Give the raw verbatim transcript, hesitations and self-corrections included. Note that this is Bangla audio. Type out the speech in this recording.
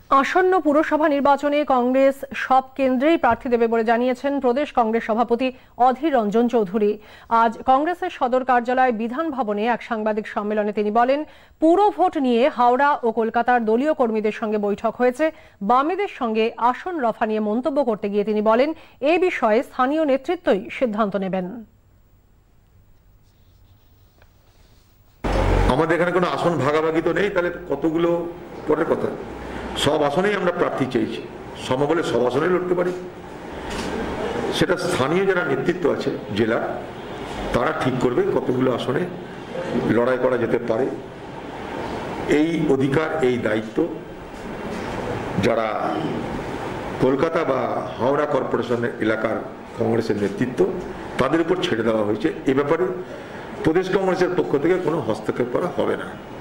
আসন্ন পুরসভা নির্বাচনে কংগ্রেস সব কেন্দ্রেই প্রার্থী দেবে বলে জানিয়েছেন প্রদেশ কংগ্রেস সভাপতি অধীর রঞ্জন চৌধুরী। আজ কংগ্রেসের সদর কার্যালয় বিধান ভবনে এক সাংবাদিক সম্মেলনে তিনি বলেন, পুর ভোট নিয়ে হাওড়া ও কলকাতার দলীয় কর্মীদের সঙ্গে বৈঠক হয়েছে। বামেদের সঙ্গে আসন রফা নিয়ে মন্তব্য করতে গিয়ে তিনি বলেন, এ বিষয়ে স্থানীয় নেতৃত্বই সিদ্ধান্ত নেবেন। আমাদের এখানে কোনো আসন ভাগাভাগি তো নেই, তাহলে কতগুলো পরের কথা। সব আসনেই আমরা প্রার্থী চেয়েছি, সমবলে সব আসনে লড়তে পারি। সেটা স্থানীয় যারা নেতৃত্ব আছে জেলার, তারা ঠিক করবে কতগুলো আসনে লড়াই করা যেতে পারে। এই অধিকার, এই দায়িত্ব যারা কলকাতা বা হাওড়া কর্পোরেশনের এলাকার কংগ্রেসের নেতৃত্ব, তাদের উপর ছেড়ে দেওয়া হয়েছে। এ ব্যাপারে প্রদেশ কংগ্রেসের পক্ষ থেকে কোনো হস্তক্ষেপ করা হবে না।